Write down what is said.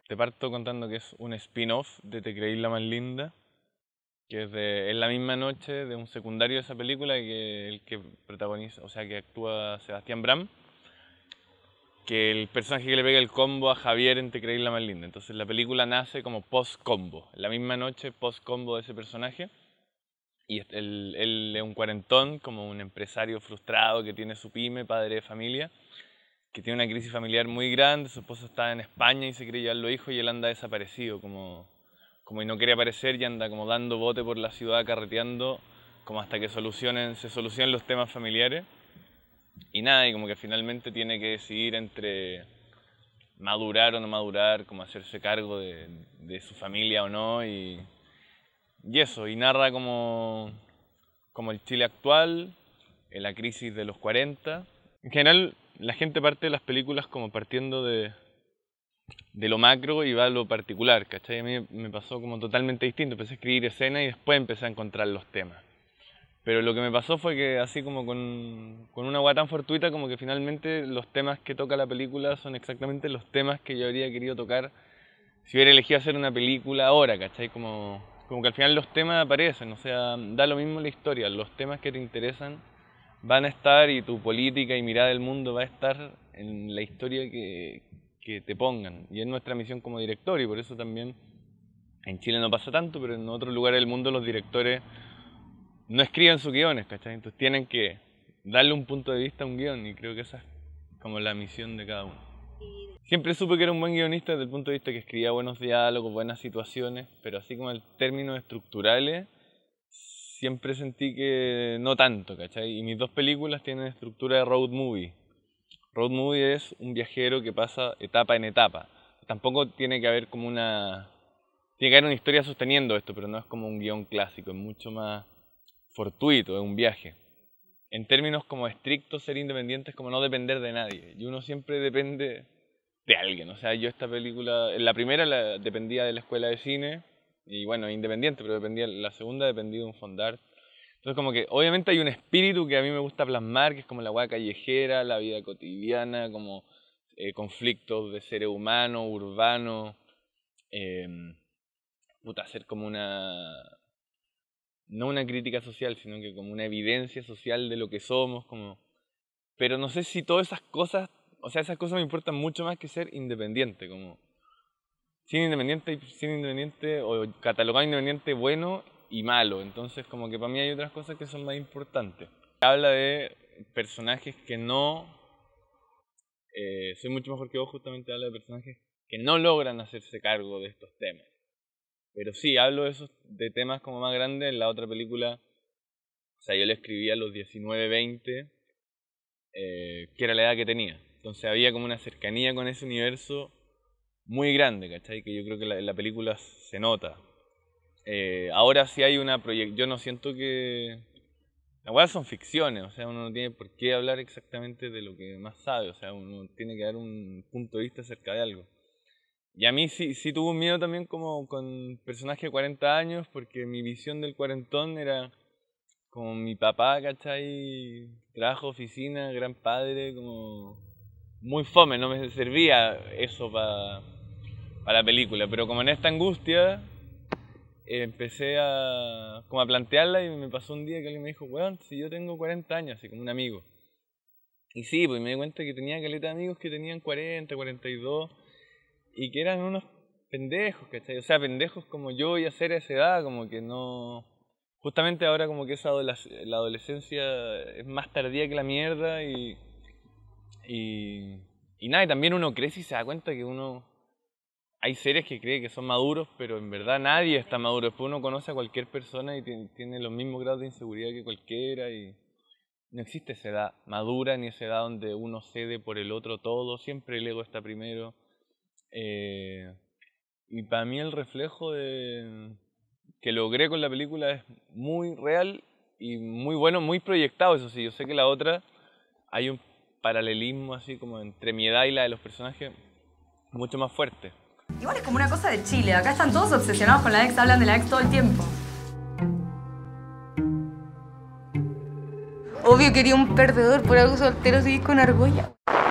Te parto contando que es un spin-off de Te creí la más linda, que es la misma noche de un secundario de esa película que el que protagoniza, o sea, que actúa Sebastián Bram, que el personaje que le pega el combo a Javier en Te creí la más linda. Entonces la película nace como post-combo, en la misma noche post-combo de ese personaje. Y él es un cuarentón, como un empresario frustrado que tiene su pyme, padre de familia, que tiene una crisis familiar muy grande, su esposa está en España y se quiere llevar los hijos y él anda desaparecido, como y no quiere aparecer y anda como dando bote por la ciudad, carreteando, como hasta que se solucionen los temas familiares. Y nada, y como que finalmente tiene que decidir entre madurar o no madurar, como hacerse cargo de su familia o no, y eso, y narra como el Chile actual, en la crisis de los 40. En general, la gente parte de las películas como partiendo de lo macro y va a lo particular, ¿cachai? A mí me pasó como totalmente distinto, empecé a escribir escenas y después empecé a encontrar los temas. Pero lo que me pasó fue que así como con una hueá tan fortuita, como que finalmente los temas que toca la película son exactamente los temas que yo habría querido tocar si hubiera elegido hacer una película ahora, ¿cachai? Como que al final los temas aparecen, o sea, da lo mismo la historia, los temas que te interesan van a estar y tu política y mirada del mundo va a estar en la historia que te pongan. Y es nuestra misión como director y por eso también en Chile no pasa tanto, pero en otros lugares del mundo los directores no escriben sus guiones, ¿cachai? Entonces tienen que darle un punto de vista a un guión y creo que esa es como la misión de cada uno. Siempre supe que era un buen guionista desde el punto de vista que escribía buenos diálogos, buenas situaciones, pero así como en términos estructurales, siempre sentí que no tanto, ¿cachai? Y mis dos películas tienen estructura de road movie. Road movie es un viajero que pasa etapa en etapa. Tampoco tiene que haber como una... Tiene que haber una historia sosteniendo esto, pero no es como un guión clásico, es mucho más fortuito, es un viaje. En términos como estrictos, ser independiente es como no depender de nadie. Y uno siempre depende de alguien. O sea, yo esta película, en la primera dependía de la escuela de cine, y bueno, independiente, pero dependía, la segunda dependía de un fondar. Entonces como que obviamente hay un espíritu que a mí me gusta plasmar, que es como la hueá callejera, la vida cotidiana, como conflictos de seres humanos, urbanos, eh, hacer como no una crítica social, sino que como una evidencia social de lo que somos, como... Pero no sé si todas esas cosas, o sea, esas cosas me importan mucho más que ser independiente, como... Sin independiente o catalogado independiente bueno y malo, entonces como que para mí hay otras cosas que son más importantes. Habla de personajes que no... soy mucho mejor que vos, justamente habla de personajes que no logran hacerse cargo de estos temas. Pero sí, hablo de temas como más grandes en la otra película. O sea, yo le escribí a los 19, 20, que era la edad que tenía. Entonces había como una cercanía con ese universo muy grande, ¿cachai? Que yo creo que en la película se nota. Ahora sí hay una proyección. Yo no siento que... Las weas son ficciones, o sea, uno no tiene por qué hablar exactamente de lo que más sabe. O sea, uno tiene que dar un punto de vista acerca de algo. Y a mí sí tuve un miedo también como con personaje de 40 años, porque mi visión del cuarentón era como mi papá, ¿cachai? Trabajo, oficina, gran padre, como muy fome, no me servía eso para la película. Pero como en esta angustia, empecé como a plantearla y me pasó un día que alguien me dijo, weón, si yo tengo 40 años, así como un amigo. Y sí, pues me di cuenta que tenía caleta de amigos que tenían 40, 42 y que eran unos pendejos, ¿cachai? O sea, pendejos como yo voy a ser a esa edad, como que no... Justamente ahora como que la adolescencia es más tardía que la mierda y nada, y también uno crece y se da cuenta que uno... Hay seres que creen que son maduros, pero en verdad nadie está maduro. Después uno conoce a cualquier persona y tiene los mismos grados de inseguridad que cualquiera y no existe esa edad madura ni esa edad donde uno cede por el otro todo, siempre el ego está primero. Y para mí el reflejo que logré con la película es muy real y muy bueno, muy proyectado, eso sí. Yo sé que la otra hay un paralelismo así como entre mi edad y la de los personajes mucho más fuerte. Igual es como una cosa de Chile, acá están todos obsesionados con la ex, hablan de la ex todo el tiempo. Obvio quería un perdedor, por algo soltero seguís con argolla.